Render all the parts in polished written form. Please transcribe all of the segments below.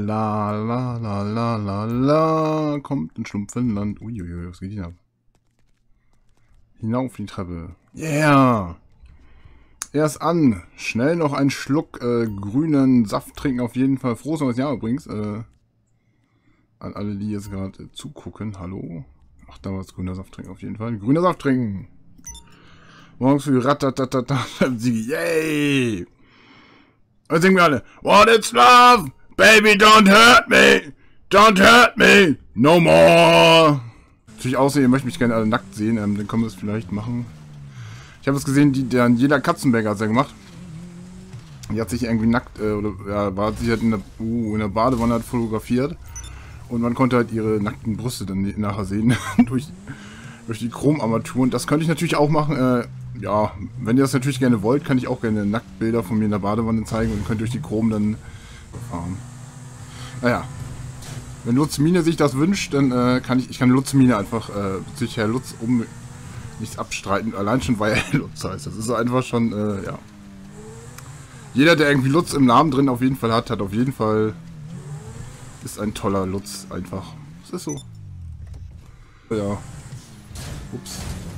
la la la la la la. Kommt ein Schlumpfenland. Uiuiui, was geht hier ab? Hinauf die Treppe. Yeah! Erst an. Schnell noch einen Schluck grünen Saft trinken auf jeden Fall. Frohes neues Jahr übrigens. An alle, die jetzt gerade zugucken. Hallo. Ach, da war es grüner Saft trinken auf jeden Fall. Grüner Saft trinken. Morgens früh ratatatata. Yay! Und singen wir alle. What is love? Baby, don't hurt me! Don't hurt me! No more! Natürlich aussehen, ihr möchtet mich gerne alle nackt sehen. Dann können wir es vielleicht machen. Ich habe es gesehen, die Daniela Katzenberger hat es ja gemacht. Die hat sich irgendwie nackt, oder ja, war sich halt in der Badewanne halt fotografiert. Und man konnte halt ihre nackten Brüste dann nachher sehen. durch die Chromarmaturen. Das könnte ich natürlich auch machen. Ja, wenn ihr das natürlich gerne wollt, kann ich auch gerne Nacktbilder von mir in der Badewanne zeigen. Und könnt durch die Chrom dann fahren. Naja. Wenn Lutzmine sich das wünscht, dann kann ich Lutzmine einfach bezüglich Herr Lutz nichts abstreiten. Allein schon, weil er Lutz heißt. Das ist einfach schon, ja. Jeder, der irgendwie Lutz im Namen drin auf jeden Fall hat auf jeden Fall... Ist ein toller Lutz, einfach. Das ist so. Ja. Ups.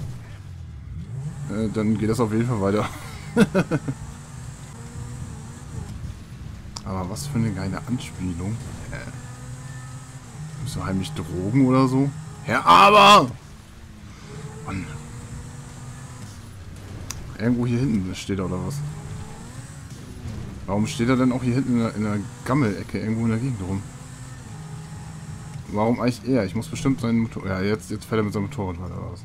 Dann geht das auf jeden Fall weiter. Aber was für eine geile Anspielung. So heimlich Drogen oder so. Herr Aber! Mann. Irgendwo hier hinten steht er oder was? Warum steht er denn auch hier hinten in der Gammelecke irgendwo in der Gegend rum? Warum eigentlich er? Ich muss bestimmt seinen Motor... Ja, jetzt fährt er mit seinem Motorrad weiter raus.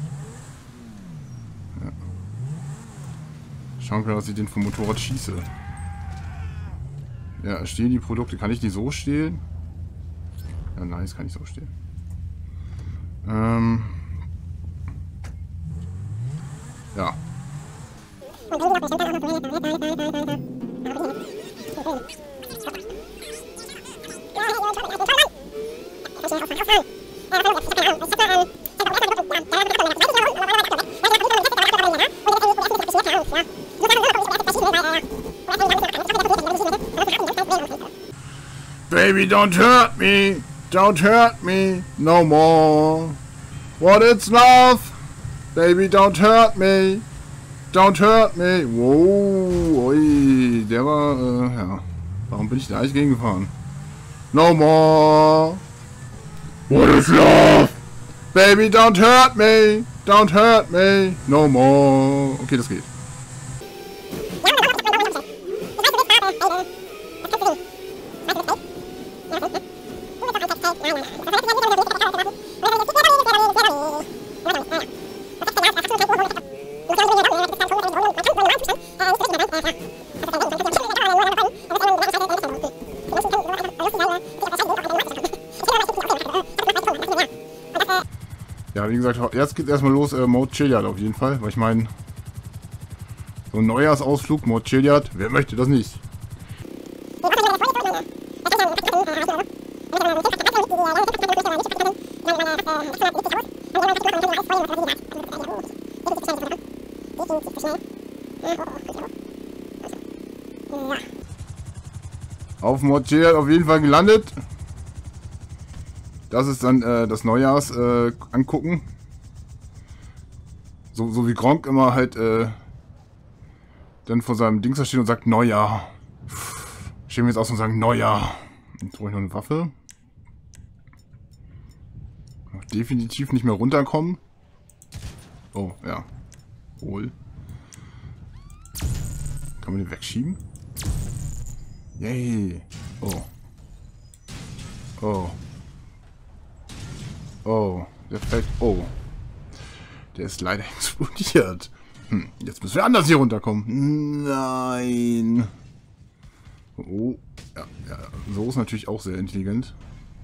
Ja. Schauen wir, dass ich den vom Motorrad schieße. Ja, stehlen die Produkte. Kann ich die so stehlen? Ja, nice, kann ich so stehlen. Ja. Baby, don't hurt me! Don't hurt me! No more! What is love? Baby, don't hurt me! Don't hurt me! Wow! Ui, der war, ja. Warum bin ich da eigentlich gegengefahren? No more! What is love? Baby, don't hurt me! Don't hurt me! No more! Okay, das geht. Ja, wie gesagt, jetzt geht's erstmal los, Mode Chilliard auf jeden Fall, weil ich meine, so ein Neujahrsausflug, Mode Chilliard, wer möchte das nicht? Auf Mode Chilliard auf jeden Fall gelandet. Das ist dann das Neujahrs angucken. So wie Gronk immer halt dann vor seinem Dings da steht und sagt Neujahr. Stehen wir jetzt aus und sagen Neujahr. Jetzt brauche ich noch eine Waffe. Noch definitiv nicht mehr runterkommen. Oh, ja. Wohl. Kann man den wegschieben? Yay. Oh. Oh. Oh, der fällt. Oh. Der ist leider explodiert. Jetzt müssen wir anders hier runterkommen. Nein. Oh. Ja, so ist natürlich auch sehr intelligent.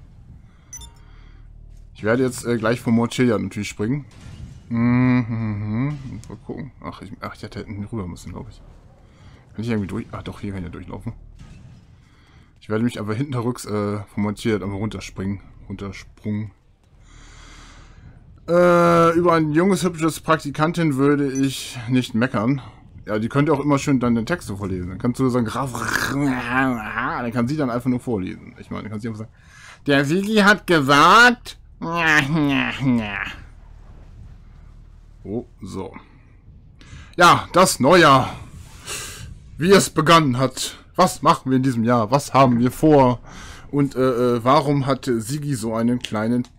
Ich werde jetzt gleich vom Mode Chilliard natürlich springen. Mal gucken. Ach, ich hätte hinten rüber müssen, glaube ich. Kann ich irgendwie durch... Ach doch, hier kann ich ja durchlaufen. Ich werde mich aber hinterrücks vom Mode Chilliard einfach runterspringen. Runtersprung. Über ein junges, hübsches Praktikantin würde ich nicht meckern. Ja, die könnte auch immer schön dann den Text so vorlesen. Dann kannst du sagen, Ja, dann kann sie dann einfach nur vorlesen. Ich meine, dann kann sie einfach sagen, der Sigi hat gesagt... Oh, so. Ja, das Neujahr. Wie es begonnen hat. Was machen wir in diesem Jahr? Was haben wir vor? Und warum hat Sigi so einen kleinen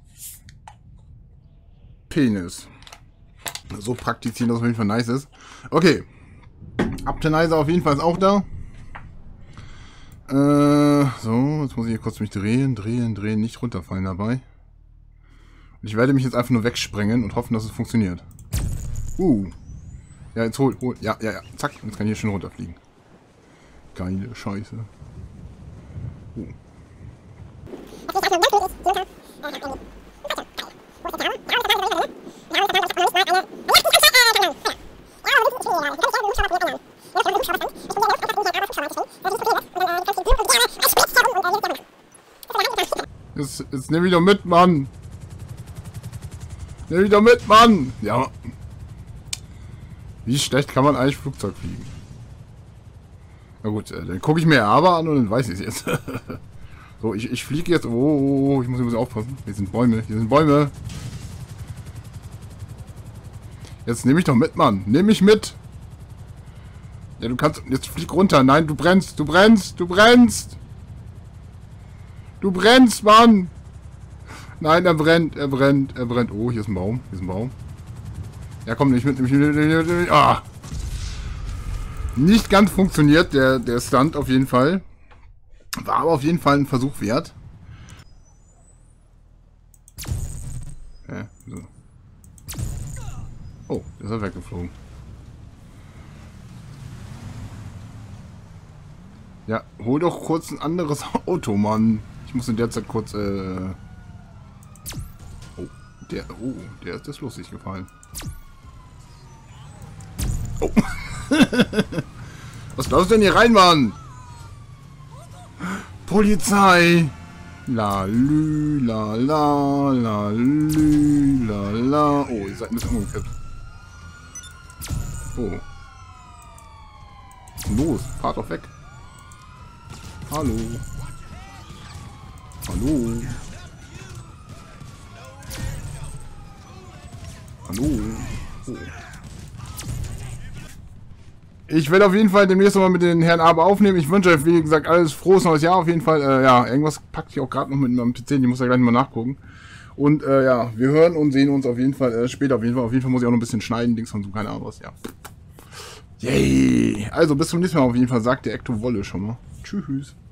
Penis? So praktizieren, dass auf jeden Fall nice ist. Okay. Optimizer auf jeden Fall ist auch da. So, jetzt muss ich hier kurz mich drehen, nicht runterfallen dabei. Und ich werde mich jetzt einfach nur wegsprengen und hoffen, dass es funktioniert. Ja, jetzt hol. Ja. Zack, jetzt kann ich hier schön runterfliegen. Geile Scheiße. Jetzt nehm ich doch mit, Mann. Nehm ich doch mit, Mann. Ja. Wie schlecht kann man eigentlich Flugzeug fliegen? Na gut, dann gucke ich mir aber an und dann weiß ich es jetzt. So, ich fliege jetzt. Oh, ich muss aufpassen. Hier sind Bäume. Jetzt nehme ich doch mit, Mann. Nimm mich mit. Ja, du kannst... Jetzt flieg runter. Nein, du brennst, Mann. Nein, er brennt. Oh, hier ist ein Baum. Ja, komm, nicht mit. Ah. Nicht ganz funktioniert, der Stunt auf jeden Fall. War aber auf jeden Fall ein Versuch wert. So. Oh, der ist er weggeflogen. Ja, hol doch kurz ein anderes Auto, Mann. Ich muss in der Zeit kurz, Oh, der ist das lustig gefallen. Oh. Was läuft denn hier rein, Mann? Polizei! La lü, la la, la lü, la la. Oh, ihr seid ein bisschen umgekippt. Oh. Was ist denn los? Fahrt doch weg. Hallo. Hallo. Oh. Ich werde auf jeden Fall demnächst nochmal mit den Herrn Aber aufnehmen. Ich wünsche euch, wie gesagt, alles frohes neues Jahr auf jeden Fall. Ja, irgendwas packt ich auch gerade noch mit meinem PC. Ich muss da gleich mal nachgucken. Und ja, wir hören und sehen uns auf jeden Fall später. Auf jeden Fall muss ich auch noch ein bisschen schneiden. Dings von so, keine Ahnung was. Ja. Yay! Also bis zum nächsten Mal auf jeden Fall, sagt der Ecto Wolle schon mal. Tschüss.